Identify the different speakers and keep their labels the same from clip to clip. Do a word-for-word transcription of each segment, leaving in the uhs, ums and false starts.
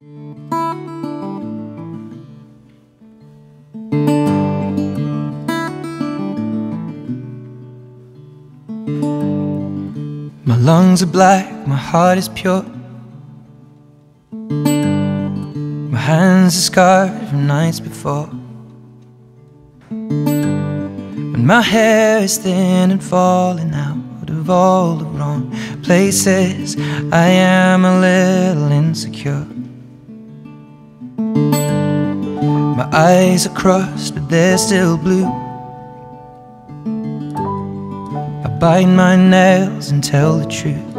Speaker 1: My lungs are black, my heart is pure. My hands are scarred from nights before. And my hair is thin and falling out of all the wrong places. I am a little insecure. My eyes are crossed, but they're still blue. I bite my nails and tell the truth.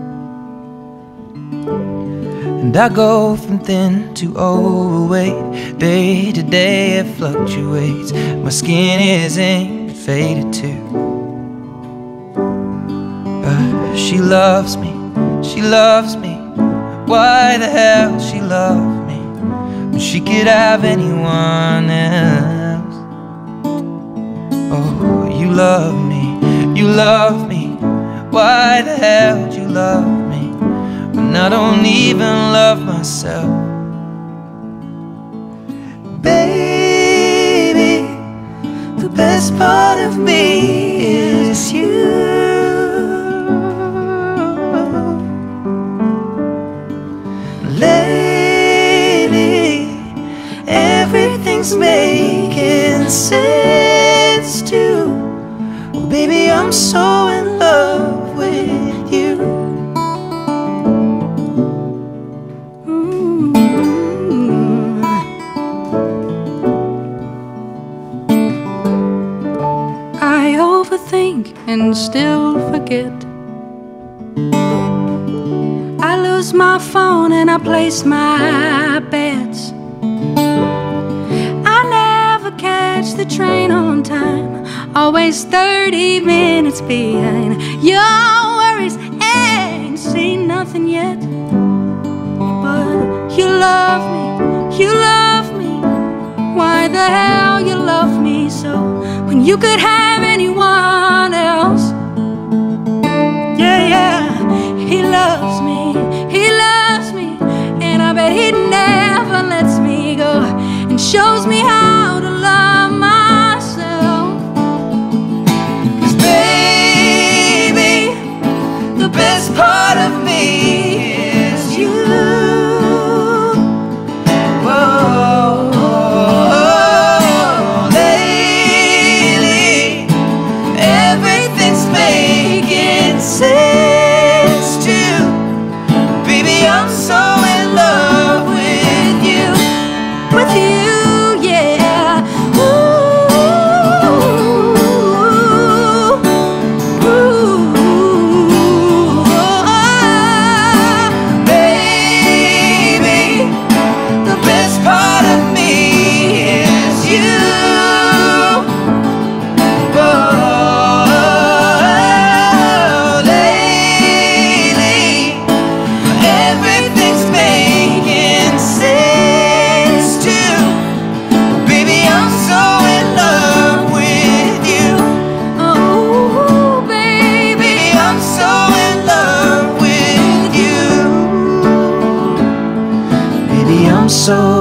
Speaker 1: And I go from thin to overweight. Day to day it fluctuates. My skin is ink, but faded too. But she loves me, she loves me. Why the hell she loves me when she could have anyone else? Oh, you love me, you love me. Why the hell do you love me when I don't even love myself? Baby, the best part of me is you. Lately, everything's making sense too. Oh, baby, I'm so in love with you. Mm-hmm. I overthink and still forget. I lose my phone and I place my bets. I never catch the train on time, always thirty minutes behind. Your worries ain't seen nothing yet. But you love me, you love me. Why the hell you love me so when you could have anyone else? Yeah, yeah, he loves me, he loves me, and I bet he never lets me go, and shows me how to love myself. 'Cause baby, the best part of me is you. Whoa, lately, everything's making sense too. Baby, I'm so in love with you, with you, yeah. Ooh, ooh, baby, the best part of me is you. Oh, lately, everything's making sense too. Baby, I'm so in love with you. Oh, baby, I'm so in love with you. Baby, I'm so